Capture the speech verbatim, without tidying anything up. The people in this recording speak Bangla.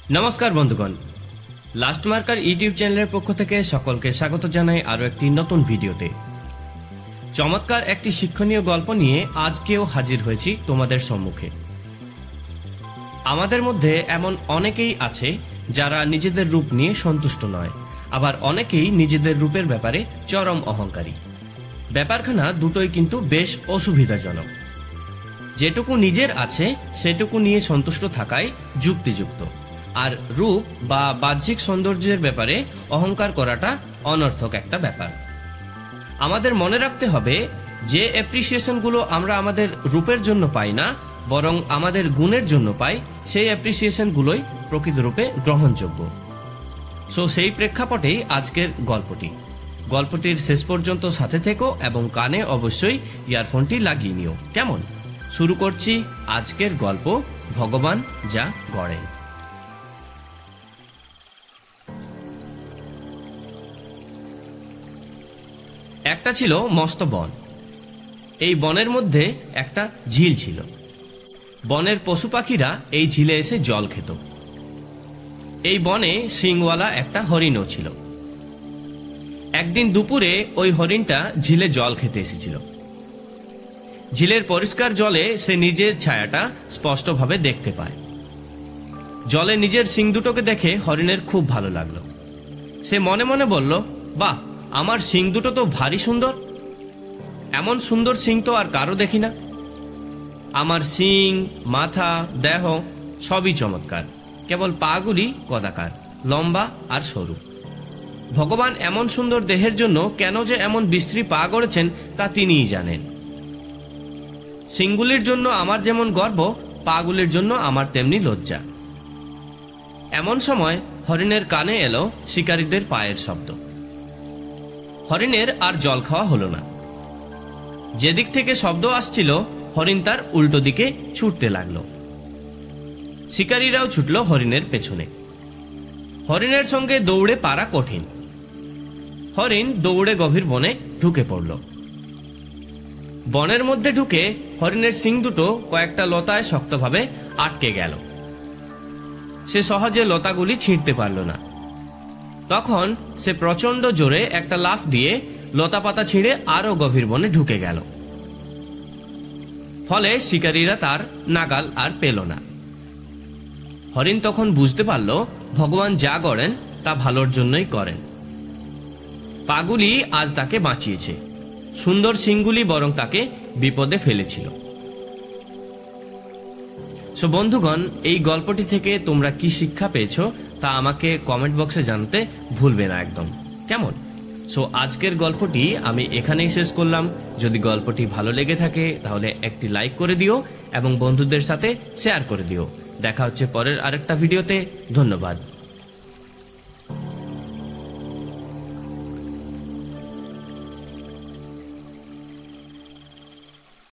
नमस्कार बंधुगण, लास्ट मार्कार यूट्यूब चैनल पक्ष थेके सकलके स्वागत जानाई आरो एकटी नतून भिडियोते। चमत्कार एकटी शिक्षणीय गल्प निये आजकेও हाजिर हয়েছি তোমাদের सम्मुखे। आमादेर मध्य एमन अनेकेई आछे जारा निजेदेर रूप निये सन्तुष्ट नय, आबार अनेकेई निजेदेर रूपेर ब्यापारे चरम अहंकारी। ব্যাপারখানা দুটোই কিন্তু বেশ অসুবিধাজনক। যেটুকু নিজের আছে সেটুকু নিয়ে সন্তুষ্ট থাকাই যুক্তিযুক্ত, আর রূপ বা বাহ্যিক সৌন্দর্যের ব্যাপারে অহংকার করাটা অনর্থক একটা ব্যাপার। আমাদের মনে রাখতে হবে যে অ্যাপ্রিসিয়েশনগুলো আমরা আমাদের রূপের জন্য পাই না, বরং আমাদের গুণের জন্য পাই, সেই অ্যাপ্রিসিয়েশনগুলোই প্রকৃতরূপে গ্রহণযোগ্য। সো সেই প্রেক্ষাপটেই আজকের গল্পটি। গল্পটির শেষ পর্যন্ত সাথে থেকো এবং কানে অবশ্যই ইয়ারফোনটি লাগিয়ে নিও। কেমন? শুরু করছি আজকের গল্প, ভগবান যা গড়েন। একটা ছিল মস্ত বন। এই বনের মধ্যে একটা ঝিল ছিল। বনের পশু পাখিরা এই ঝিলে এসে জল খেত। এই বনে শিংওয়ালা একটা হরিণও ছিল। একদিন দুপুরে ওই হরিণটা ঝিলে জল খেতে এসেছিল। ঝিলের পরিষ্কার জলে সে নিজের ছায়াটা স্পষ্টভাবে দেখতে পায়। জলে নিজের শিং দুটোকে দেখে হরিণের খুব ভালো লাগলো। সে মনে মনে বলল, বাহ, আমার শিং দুটো তো ভারী সুন্দর। এমন সুন্দর শিং তো আর কারো দেখি না। আমার শিং, মাথা, দেহ সবই চমৎকার, কেবল পাগুলি কদাকার, লম্বা আর সরু। ভগবান এমন সুন্দর দেহের জন্য কেন যে এমন বিশ্রী পা গড়েছেন তা তিনিই জানেন। শিংগুলির জন্য আমার যেমন গর্ব, পাগুলির জন্য আমার তেমনি লজ্জা। এমন সময় হরিণের কানে এলো শিকারীদের পায়ের শব্দ। হরিণের আর জল খাওয়া হলো না। যেদিক থেকে শব্দ আসছিল হরিণ তার উল্টো দিকে ছুটতে লাগলো। শিকারীরাও ছুটল হরিণের পেছনে। হরিণের সঙ্গে দৌড়ে পারা কঠিন। হরিণ দৌড়ে গভীর বনে ঢুকে পড়ল। বনের মধ্যে ঢুকে হরিণের শিং দুটো কয়েকটা লতায় শক্তভাবে আটকে গেল। সে সহজে লতাগুলি ছিঁড়তে পারল না। তখন সে প্রচন্ড জোরে একটা লাফ দিয়ে লতা পাতা ছিঁড়ে আরো গভীর বনে ঢুকে গেল। ফলে শিকারীরা তার নাগাল আর পেল না। হরিণ তখন বুঝতে পারল ভগবান যা করেন তা ভালোর জন্যই করেন। পাগুলি আজ তাকে বাঁচিয়েছে, সুন্দর শিংগুলি বরং তাকে বিপদে ফেলেছিল। সো বন্ধুগণ, এই গল্পটি থেকে তোমরা কি শিক্ষা পেয়েছো তা আমাকে কমেন্ট বক্সে জানাতে ভুলবে না একদম। কেমন? সো আজকের গল্পটি আমি এখানেই শেষ করলাম। যদি গল্পটি ভালো লেগে থাকে তাহলে একটি লাইক করে দিও এবং বন্ধুদের সাথে শেয়ার করে দিও। দেখা হচ্ছে পরের আরেকটা ভিডিওতে। ধন্যবাদ।